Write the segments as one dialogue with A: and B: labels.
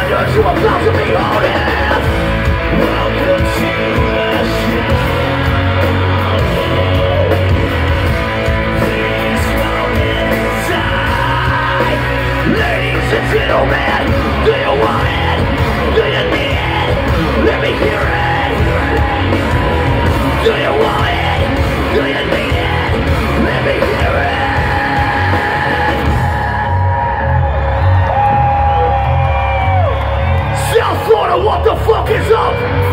A: standards you are about to be holding. Welcome to the show. Please come inside. Ladies and gentlemen, do you want it? Do you need it? Let me hear it. Do you want it? Do you need it? Let me hear it. South Florida, what the fuck is up?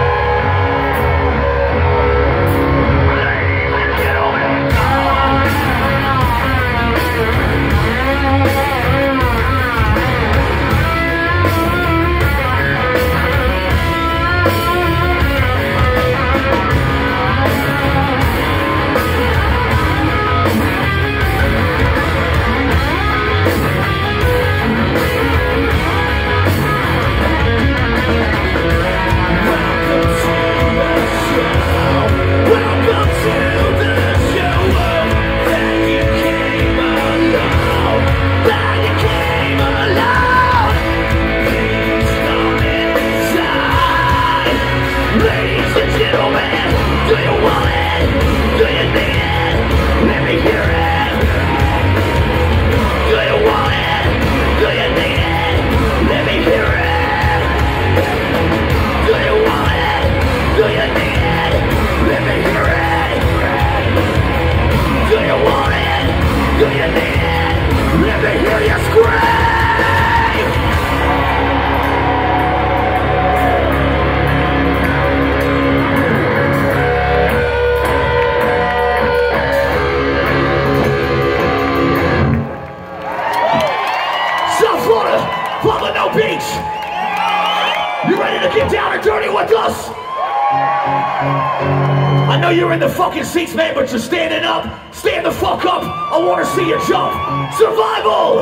A: I know you're in the fucking seats, man, but you're standing up. Stand the fuck up. I want to see you jump. Survival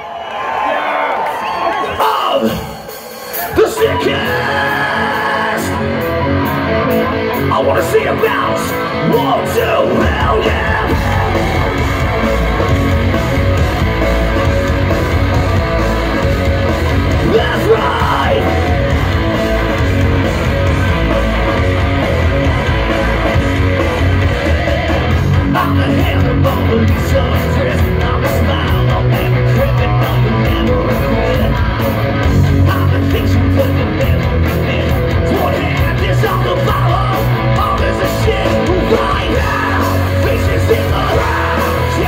A: of the sickest. I want to see you bounce. 1, 2, hell yeah. That's right. I'm the Hannibal, police undressed. I'm a smile, I'll never criminal, I'll never regret. I'm the things you put the memory in. One hand is on the bottle, all is a shit right now. Faces in the ground,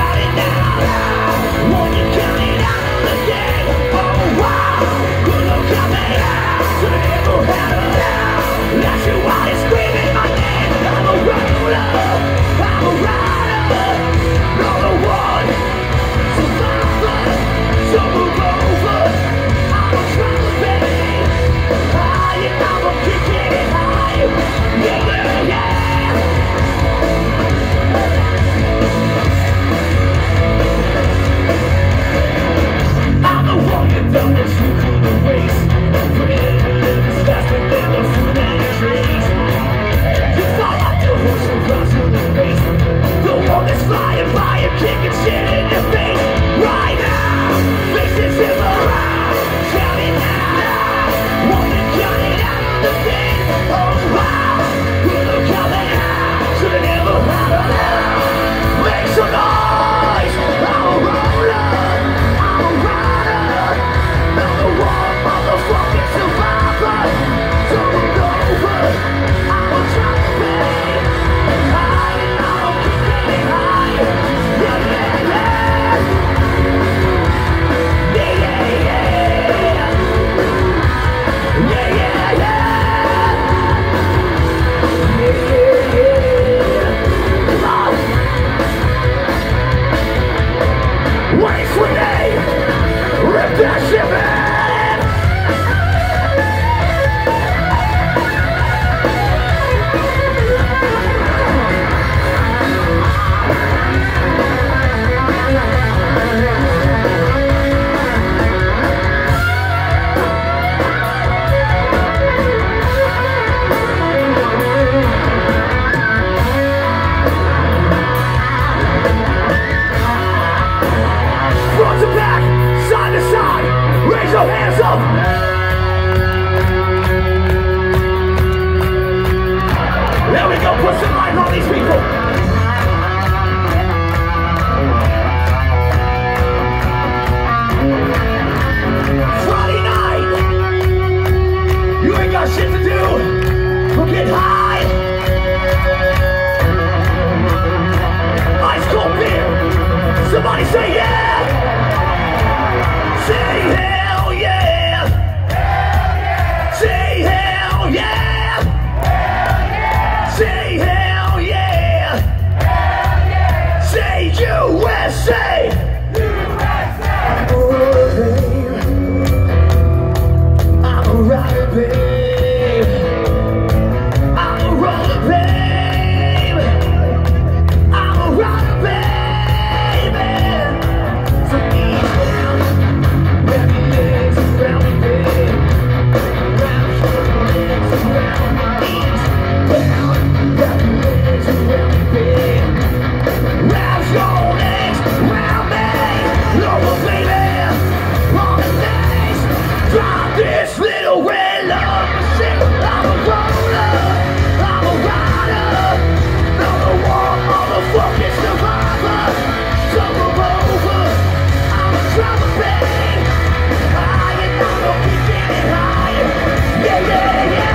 A: Yeah, yeah, yeah.